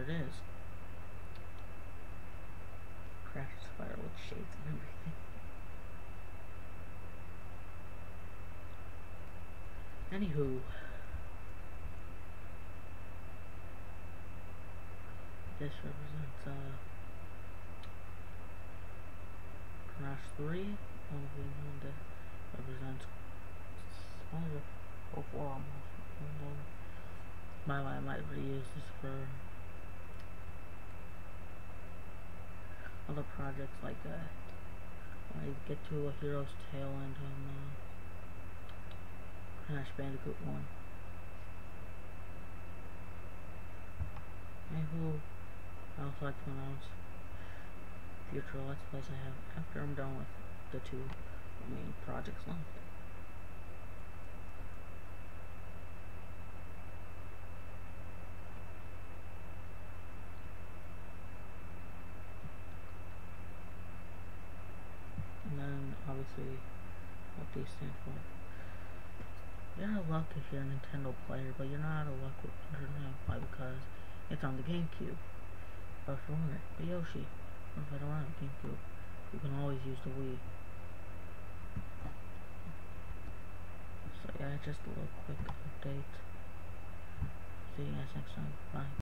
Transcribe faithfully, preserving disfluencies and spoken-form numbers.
it is. Crash Spire with shades and everything. Anywho, this represents uh, Crash three. One of the one that represents Spider oh four almost. And then my I might reuse this for other projects like uh, when I get to a Hero's Tail and um, uh, Crash Bandicoot one. Anywho, I also like to announce future Let's Plays I have after I'm done with the two main projects left. And then obviously what these stand for. You're out of luck if you're a Nintendo player, but you're not out of luck with Internet Play because it's on the GameCube. But for one, but Yoshi, what if I don't have a GameCube? You can always use the Wii. So yeah, just a little quick update. See you guys next time. Bye.